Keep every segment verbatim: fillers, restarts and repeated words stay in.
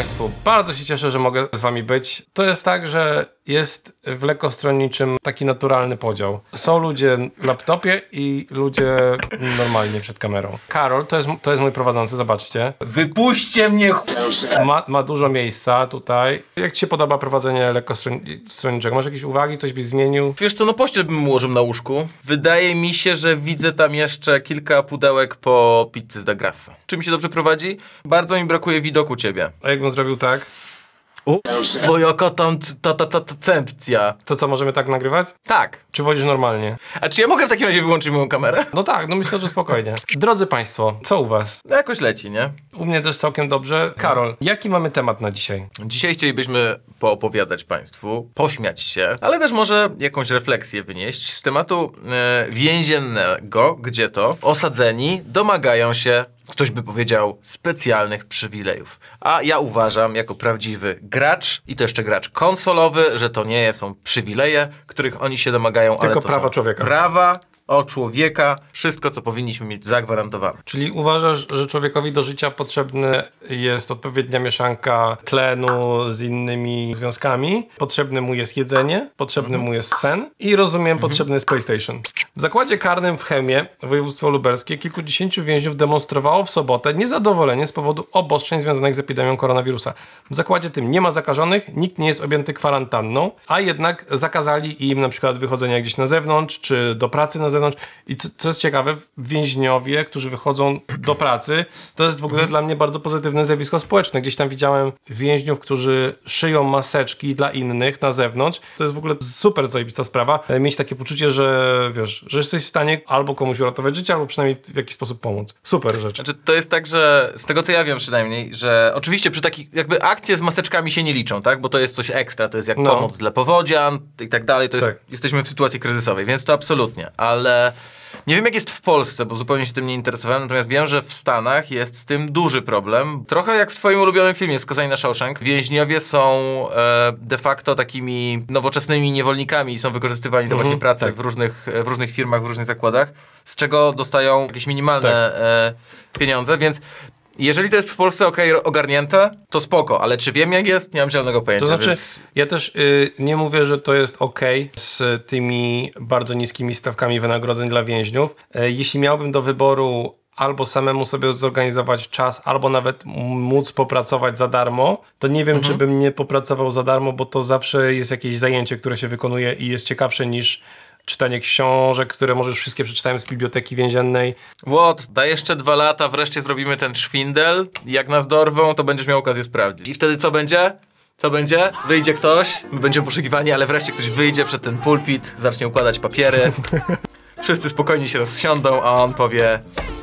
Państwu, bardzo się cieszę, że mogę z Wami być. To jest tak, że jest w lekkostronniczym taki naturalny podział. Są ludzie w laptopie i ludzie normalnie przed kamerą. Karol, to jest, to jest mój prowadzący, zobaczcie. Wypuśćcie mnie, ch... Ma, ma dużo miejsca tutaj. Jak Ci się podoba prowadzenie lekkostronniczego? Masz jakieś uwagi? Coś byś zmienił? Wiesz co, no pościel bym ułożył na łóżku. Wydaje mi się, że widzę tam jeszcze kilka pudełek po pizzy z Da Grassa. Czy mi się dobrze prowadzi? Bardzo mi brakuje widoku ciebie. A jakbym zrobił tak? O, bo jaka tam ta ta ta ta cepcja. To co, możemy tak nagrywać? Tak. Czy wolisz normalnie? A czy ja mogę w takim razie wyłączyć moją kamerę? No tak, no myślę, że spokojnie. Drodzy Państwo, co u Was? No jakoś leci, nie? U mnie też całkiem dobrze. Karol, jaki mamy temat na dzisiaj? Dzisiaj chcielibyśmy poopowiadać Państwu, pośmiać się, ale też może jakąś refleksję wynieść z tematu e, więziennego, gdzie to osadzeni domagają się, ktoś by powiedział, specjalnych przywilejów. A ja uważam, jako prawdziwy gracz i to jeszcze gracz konsolowy, że to nie są przywileje, których oni się domagają, tylko ale to prawa są człowieka. Prawa o człowieka, wszystko, co powinniśmy mieć zagwarantowane. Czyli uważasz, że człowiekowi do życia potrzebna jest odpowiednia mieszanka tlenu z innymi związkami, potrzebne mu jest jedzenie, potrzebny mu jest sen i rozumiem, potrzebny jest PlayStation. W zakładzie karnym w Chełmie, województwo lubelskie, kilkudziesięciu więźniów demonstrowało w sobotę niezadowolenie z powodu obostrzeń związanych z epidemią koronawirusa. W zakładzie tym nie ma zakażonych, nikt nie jest objęty kwarantanną, a jednak zakazali im na przykład wychodzenia gdzieś na zewnątrz, czy do pracy na zewnątrz. I co, co jest ciekawe, więźniowie, którzy wychodzą do pracy, to jest w ogóle dla mnie bardzo pozytywne zjawisko społeczne. Gdzieś tam widziałem więźniów, którzy szyją maseczki dla innych na zewnątrz. To jest w ogóle super zajebista sprawa. Mieć takie poczucie, że wiesz, że jesteś w stanie albo komuś uratować życie, albo przynajmniej w jakiś sposób pomóc. Super rzecz. Znaczy, to jest tak, że z tego co ja wiem przynajmniej, że oczywiście przy takich jakby akcje z maseczkami się nie liczą, tak? Bo to jest coś ekstra, to jest jak No. pomoc dla powodzian i tak dalej, to jest, Tak. jesteśmy w sytuacji kryzysowej, więc to absolutnie, ale nie wiem jak jest w Polsce, bo zupełnie się tym nie interesowałem, natomiast wiem, że w Stanach jest z tym duży problem. Trochę jak w twoim ulubionym filmie Skazani na Shawshank. Więźniowie są e, de facto takimi nowoczesnymi niewolnikami i są wykorzystywani do Mhm, właśnie pracy tak. w, różnych, w różnych firmach, w różnych zakładach, z czego dostają jakieś minimalne Tak. e, pieniądze, więc jeżeli to jest w Polsce okej ogarnięte, to spoko, ale czy wiem jak jest? Nie mam zielonego pojęcia. To znaczy, więc... ja też y, nie mówię, że to jest okej z tymi bardzo niskimi stawkami wynagrodzeń dla więźniów. Y, jeśli miałbym do wyboru albo samemu sobie zorganizować czas, albo nawet móc popracować za darmo, to nie wiem, Mhm. czy bym nie popracował za darmo, bo to zawsze jest jakieś zajęcie, które się wykonuje i jest ciekawsze niż czytanie książek, które może już wszystkie przeczytałem z biblioteki więziennej. Łot, daj jeszcze dwa lata, wreszcie zrobimy ten szwindel. Jak nas dorwą, to będziesz miał okazję sprawdzić. I wtedy co będzie? Co będzie? Wyjdzie ktoś, my będziemy poszukiwani, ale wreszcie ktoś wyjdzie przed ten pulpit, zacznie układać papiery. Wszyscy spokojnie się rozsiądą, a on powie: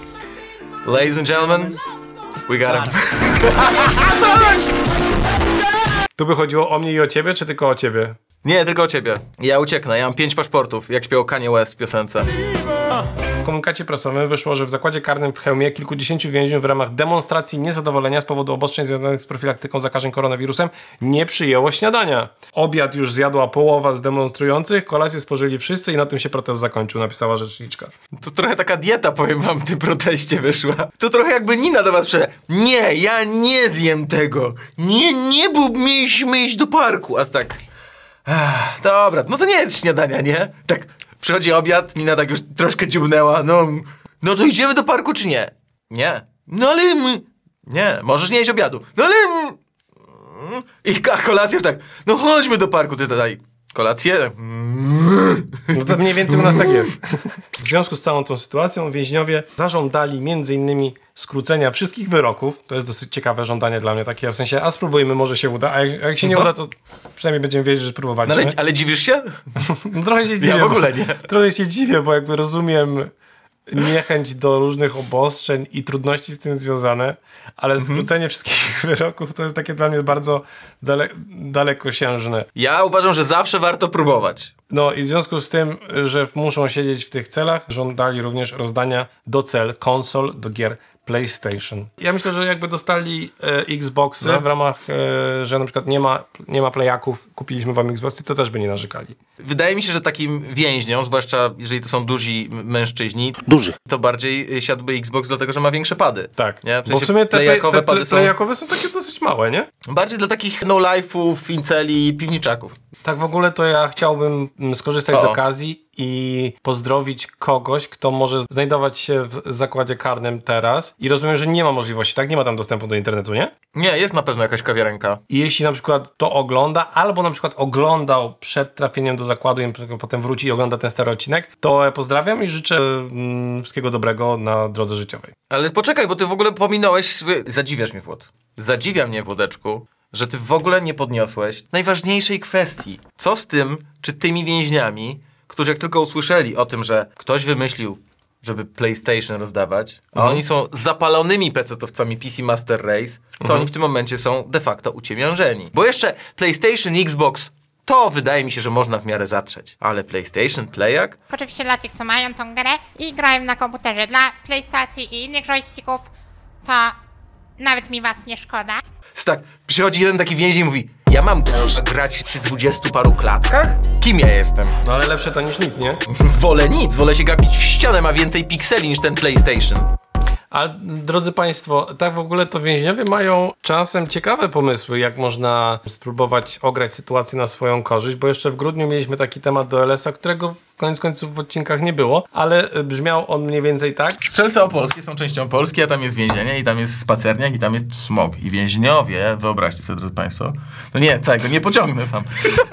Ladies and gentlemen, we got him. Tu by chodziło o mnie i o ciebie, czy tylko o ciebie? Nie, tylko o ciebie. Ja ucieknę, ja mam pięć paszportów, jak śpiewał Kanye West w piosence. W komunikacie prasowym wyszło, że w zakładzie karnym w Chełmie kilkudziesięciu więźniów w ramach demonstracji niezadowolenia z powodu obostrzeń związanych z profilaktyką zakażeń koronawirusem nie przyjęło śniadania. Obiad już zjadła połowa z demonstrujących, kolację spożyli wszyscy i na tym się protest zakończył, napisała rzeczniczka. To trochę taka dieta, powiem wam, w tym proteście wyszła. To trochę jakby Nina do was przyszedł. Nie, ja nie zjem tego. Nie, nie, bo mieliśmy iść do parku. A tak... Ach, dobra, no to nie jest śniadania, nie? Tak, przychodzi obiad, Nina tak już troszkę dziubnęła. No, no to idziemy do parku, czy nie? Nie. No ale... my- Nie, możesz nie jeść obiadu. No ale... I a kolacja już tak, no chodźmy do parku, ty tutaj. Kolację? No to mniej więcej u nas tak jest. W związku z całą tą sytuacją więźniowie zażądali między innymi skrócenia wszystkich wyroków. To jest dosyć ciekawe żądanie dla mnie takie, w sensie, a spróbujmy, może się uda, a jak, a jak się nie No. uda, to przynajmniej będziemy wiedzieć, że No próbowaliśmy. ale, ale dziwisz się? No, trochę się dziwię. Ja w ogóle nie. Trochę się dziwię, bo jakby rozumiem niechęć do różnych obostrzeń i trudności z tym związane, ale Mhm. skrócenie wszystkich wyroków to jest takie dla mnie bardzo dale dalekosiężne. Ja uważam, że zawsze warto próbować. No i w związku z tym, że muszą siedzieć w tych celach, żądali również rozdania do cel konsol do gier PlayStation. Ja myślę, że jakby dostali e, Xboxy no. w ramach, e, że na przykład nie ma, nie ma playaków, kupiliśmy wam Xboxy, to też by nie narzekali. Wydaje mi się, że takim więźniom, zwłaszcza jeżeli to są duzi mężczyźni, Duży. to bardziej siadłby Xbox, dlatego że ma większe pady. Tak, nie? W bo w sensie sumie te, playakowe te, te pady są playakowe są takie dosyć małe, nie? bardziej dla takich no-life'ów, inceli, piwniczaków. Tak w ogóle to ja chciałbym skorzystać O. z okazji i pozdrowić kogoś, kto może znajdować się w zakładzie karnym teraz i rozumiem, że nie ma możliwości, tak? Nie ma tam dostępu do internetu, nie? Nie, jest na pewno jakaś kawiarenka. I jeśli na przykład to ogląda, albo na przykład oglądał przed trafieniem do zakładu i potem wróci i ogląda ten stary odcinek, to pozdrawiam i życzę mm, wszystkiego dobrego na drodze życiowej. Ale poczekaj, bo ty w ogóle pominąłeś... Zadziwiasz mnie, Włod. Zadziwia mnie, Włodeczku, że ty w ogóle nie podniosłeś najważniejszej kwestii. Co z tym, czy tymi więźniami, którzy jak tylko usłyszeli o tym, że ktoś wymyślił, żeby PlayStation rozdawać, a Mhm. oni są zapalonymi pecetowcami P C Master Race, to Mhm. oni w tym momencie są de facto uciemiężeni. Bo jeszcze PlayStation, Xbox, to wydaje mi się, że można w miarę zatrzeć. Ale PlayStation, Playak? Oczywiście dla tych, co mają tą grę i grają na komputerze. Dla PlayStacji i innych joysticków to nawet mi was nie szkoda. Jest tak, przychodzi jeden taki więzień i mówi: ja mam grać przy dwudziestu paru klatkach? Kim ja jestem? No ale lepsze to niż nic, nie? Wolę nic, wolę się gapić w ścianę, ma więcej pikseli niż ten PlayStation. Ale drodzy Państwo, tak w ogóle to więźniowie mają czasem ciekawe pomysły, jak można spróbować ograć sytuację na swoją korzyść, bo jeszcze w grudniu mieliśmy taki temat do L S a, którego w koniec końców w odcinkach nie było, ale brzmiał on mniej więcej tak. Strzelce opolskie są częścią Polski, a tam jest więzienie i tam jest spacerniak i tam jest smog. I więźniowie, wyobraźcie sobie, drodzy Państwo, no nie, całego nie pociągnę sam.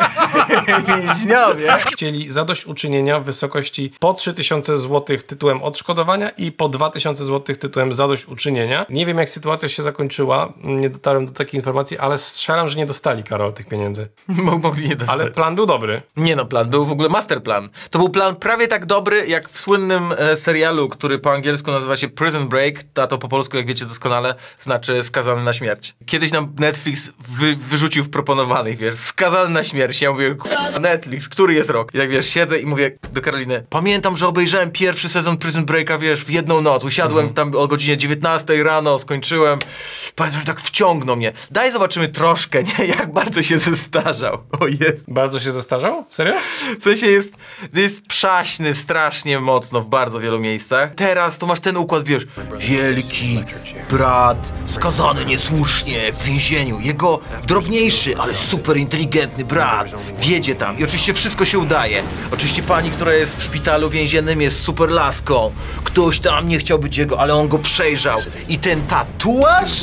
Więźniowie Chcieli zadośćuczynienia w wysokości po trzy tysiące złotych tytułem odszkodowania i po dwa tysiące złotych tytułem zadośćuczynienia. Nie wiem, jak sytuacja się zakończyła, nie dotarłem do takiej informacji, ale strzelam, że nie dostali, Karol, tych pieniędzy. mogli nie dostać. Ale plan był dobry. Nie no, plan był w ogóle masterplan. To był plan prawie tak dobry, jak w słynnym e, serialu, który po angielsku nazywa się Prison Break, a to po polsku, jak wiecie doskonale, znaczy skazany na śmierć. Kiedyś nam Netflix wy, wyrzucił w proponowanych, wiesz, skazany na śmierć. Ja mówię, Netflix, który jest rok? I tak wiesz, siedzę i mówię do Karoliny, pamiętam, że obejrzałem pierwszy sezon Prison Breaka, wiesz, w jedną noc. Usiadłem mhm. tam o godzinie dziewiętnastej rano, skończyłem. Pamiętam, że tak wciągnął mnie. Daj zobaczymy troszkę, nie? Jak bardzo się zestarzał. O jest. Bardzo się zestarzał? Serio? W sensie jest, jest przaśny strasznie mocno w bardzo wielu miejscach. Teraz to masz ten układ, wiesz, wielki brat, skazany niesłusznie w więzieniu. Jego drobniejszy, ale super inteligentny brat wjedzie tam i oczywiście wszystko się udaje. Oczywiście pani, która jest w szpitalu więziennym, jest super laską. Ktoś tam nie chciał być jego, ale on go przejrzał. I ten tatuaż?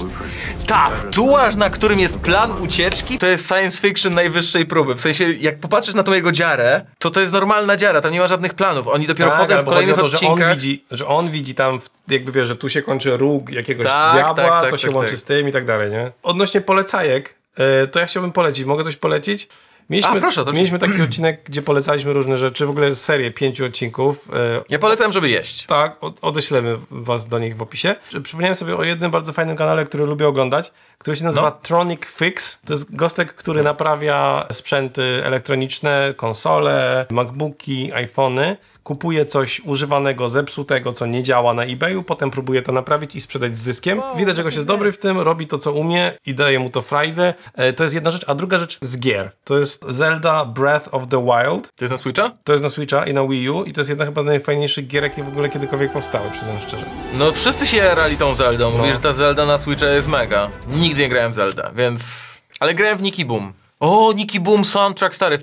Tatuaż, na którym jest plan ucieczki, to jest science fiction najwyższej próby. W sensie, jak popatrzysz na tą jego dziarę, to to jest normalna dziara, tam nie ma żadnych planów. Oni dopiero Tak, potem w kolejnych to, że odcinkach... on widzi, że on widzi tam, w, jakby wiesz, że tu się kończy róg jakiegoś Tak, diabła, tak, tak, to się tak, łączy tak. z tym i tak dalej, nie? Odnośnie polecajek, y, to ja chciałbym polecić. Mogę coś polecić? Mieliśmy, A, proszę, to mieliśmy taki odcinek, gdzie polecaliśmy różne rzeczy, w ogóle serię pięciu odcinków. Y, Ja polecam, żeby jeść. Tak, od, odeślemy was do nich w opisie. Przypomniałem sobie o jednym bardzo fajnym kanale, który lubię oglądać, który się nazywa No. Tronic Fix. To jest gostek, który naprawia sprzęty elektroniczne, konsole, MacBooki, iPhony. Kupuje coś używanego, zepsutego, co nie działa na eBayu, potem próbuje to naprawić i sprzedać z zyskiem. Widać, że goś jest dobry w tym, robi to, co umie i daje mu to frajdę. E, to jest jedna rzecz, a druga rzecz z gier. To jest Zelda Breath of the Wild. To jest na Switcha? To jest na Switcha i na Wii U i to jest jedna chyba z najfajniejszych gier, jakie w ogóle kiedykolwiek powstały, przyznam szczerze. No wszyscy się jarali tą Zeldą. Mówisz, No. że ta Zelda na Switcha jest mega. Nigdy nie grałem w Zelda, więc... Ale grałem w Nicky Boom. O, Nicky Boom soundtrack stary.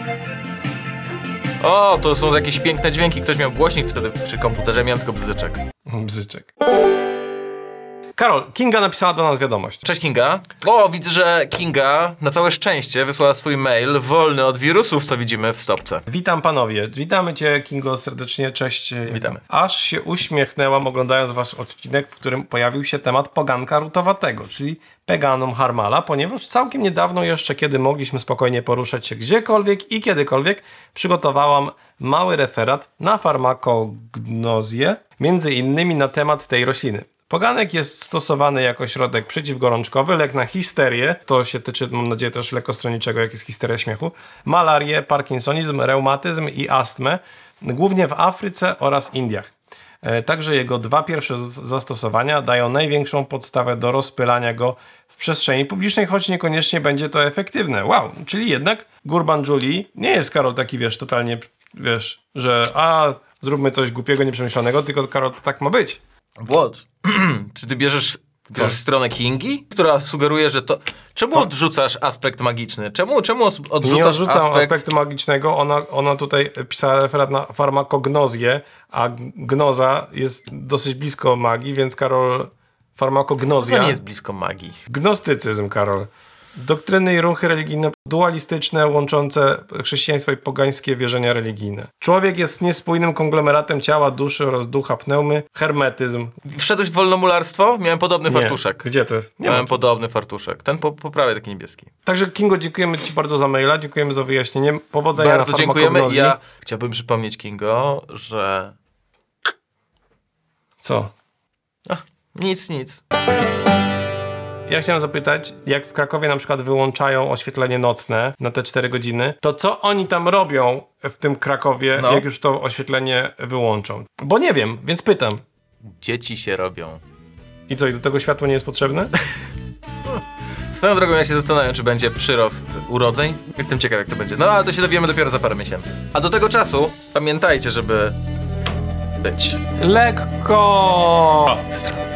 O, to są jakieś piękne dźwięki. Ktoś miał głośnik wtedy przy komputerze, miałem tylko bzyczek. Bzyczek. Karol, Kinga napisała do nas wiadomość. Cześć Kinga. O, widzę, że Kinga na całe szczęście wysłała swój mail wolny od wirusów, co widzimy w stopce. Witam panowie. Witamy cię, Kingo, serdecznie. Cześć. Witamy. Aż się uśmiechnęłam, oglądając wasz odcinek, w którym pojawił się temat poganka rutowatego, czyli Peganum harmala, ponieważ całkiem niedawno jeszcze, kiedy mogliśmy spokojnie poruszać się gdziekolwiek i kiedykolwiek, przygotowałam mały referat na farmakognozję, między innymi na temat tej rośliny. Poganek jest stosowany jako środek przeciwgorączkowy, lek na histerię, to się tyczy, mam nadzieję, też lekostronniczego, jak jest histeria śmiechu, malarię, parkinsonizm, reumatyzm i astmę, głównie w Afryce oraz Indiach. E, także jego dwa pierwsze z- zastosowania dają największą podstawę do rozpylania go w przestrzeni publicznej, choć niekoniecznie będzie to efektywne. Wow, czyli jednak Gurban Julie nie jest, Karol, taki, wiesz, totalnie, wiesz, że a, zróbmy coś głupiego, nieprzemyślanego, tylko, Karol, to tak ma być. Włod, czy ty bierzesz, bierzesz stronę Kingi, która sugeruje, że to... Czemu odrzucasz aspekt magiczny? Czemu, czemu os- odrzucasz Nie odrzucam aspekt... aspektu magicznego, ona, ona tutaj pisała referat na farmakognozję, a gnoza jest dosyć blisko magii, więc, Karol, farmakognozja... To nie jest blisko magii. Gnostycyzm, Karol. Doktryny i ruchy religijne dualistyczne, łączące chrześcijaństwo i pogańskie wierzenia religijne. Człowiek jest niespójnym konglomeratem ciała, duszy oraz ducha, pneumy. Hermetyzm. Wszedłeś w wolnomularstwo? Miałem podobny Nie. fartuszek. Gdzie to jest? Nie Miałem ma. podobny fartuszek. Ten po, po prawej taki niebieski. Także, Kingo, dziękujemy ci bardzo za maila, dziękujemy za wyjaśnienie. Powodzenia Bardzo na dziękujemy. farmakognozji. Ja chciałbym przypomnieć, Kingo, że... Co? Ach, nic, nic. Ja chciałem zapytać, jak w Krakowie na przykład wyłączają oświetlenie nocne na te cztery godziny, to co oni tam robią w tym Krakowie, No. jak już to oświetlenie wyłączą? Bo nie wiem, więc pytam. Dzieci się robią. I co, i do tego światło nie jest potrzebne? Swoją drogą ja się zastanawiam, czy będzie przyrost urodzeń. Jestem ciekaw, jak to będzie. No ale to się dowiemy dopiero za parę miesięcy. A do tego czasu pamiętajcie, żeby być Lekko! stronę.